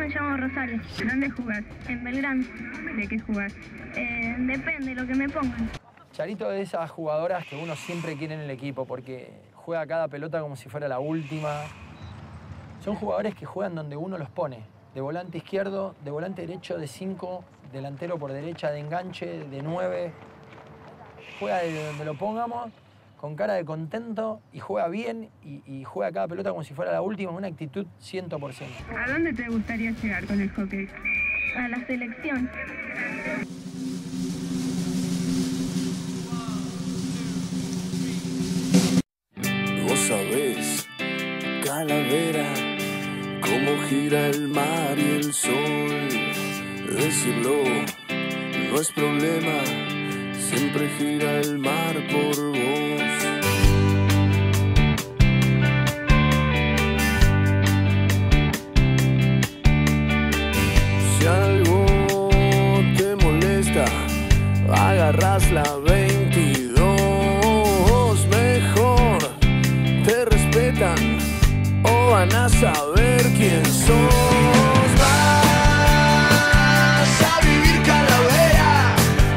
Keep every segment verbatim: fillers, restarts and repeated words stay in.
me llamo Rosario. ¿Dónde jugás? En Belgrano. ¿De qué jugás? Eh, depende, lo que me pongan. Charito es de esas jugadoras que uno siempre quiere en el equipo porque juega cada pelota como si fuera la última. Son jugadores que juegan donde uno los pone. De volante izquierdo, de volante derecho, de cinco, delantero por derecha, de enganche, de nueve. Juega de donde lo pongamos, con cara de contento, y juega bien, y, y juega cada pelota como si fuera la última, una actitud cien por ciento. ¿A dónde te gustaría llegar con el hockey? A la selección. Vos sabés, Calavera, cómo gira el mar y el sol. Decirlo no es problema, siempre gira el mar por vos. Si algo te molesta, agarras la veintidós, mejor te respetan o van a saber quién sos. Vas a vivir Calavera,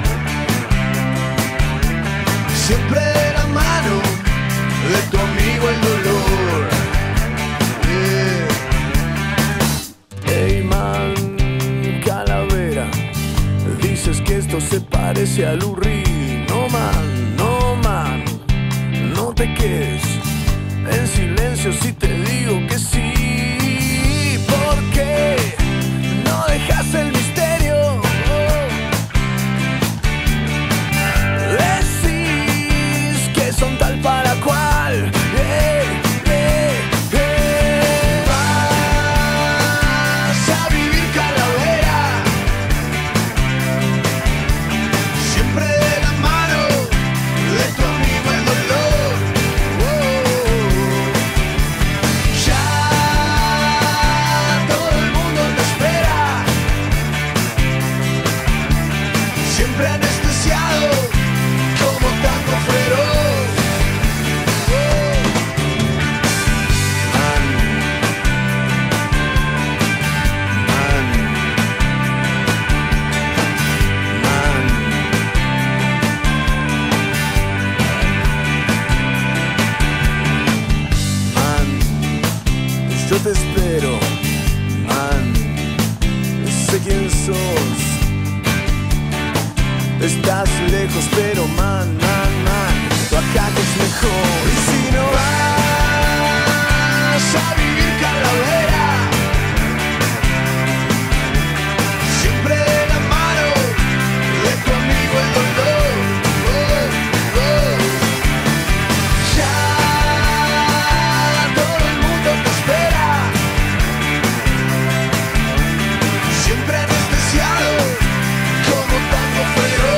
siempre de la mano de tu amigo el dolor. Yeah. Ey man, Calavera, dices que esto se parece al Urri. No man, no man, no te quedes en silencio si te digo que sí. ¿Por qué no dejas el misterio? Decís que son tal para cual. Eh, eh, eh. Vas a vivir Calavera, siempre de la mano de tu amigo el dolor. Siempre anestesiado, como tanto feroz. Man, man, man. Man, yo te espero, man, sé quién sos. Estás lejos, pero man, man, man, tu acá es mejor. Y si no vas a vivir Calavera, siempre de la mano de tu amigo el dolor. Oh, oh. Ya todo el mundo te espera, siempre anestesiado, como tanto feroz.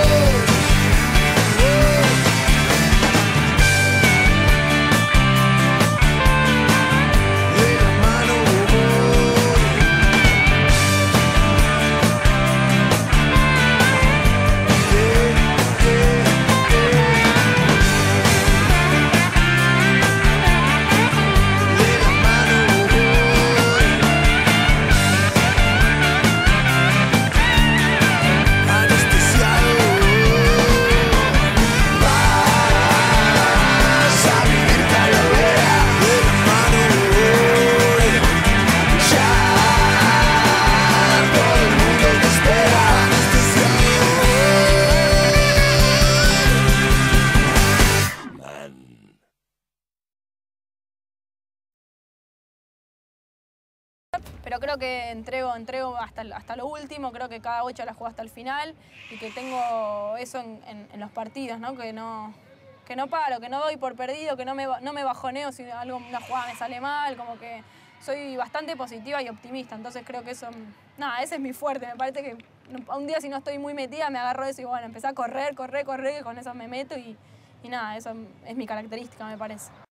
Pero creo que entrego, entrego hasta, hasta lo último, creo que cada ocho la juego hasta el final y que tengo eso en, en, en los partidos, ¿no? Que no, que no paro, que no doy por perdido, que no me, no me bajoneo si algo, una jugada me sale mal, como que soy bastante positiva y optimista, entonces creo que eso, nada, ese es mi fuerte, me parece que un día si no estoy muy metida me agarro eso y bueno, empecé a correr, correr, correr, y con eso me meto y, y nada, eso es mi característica, me parece.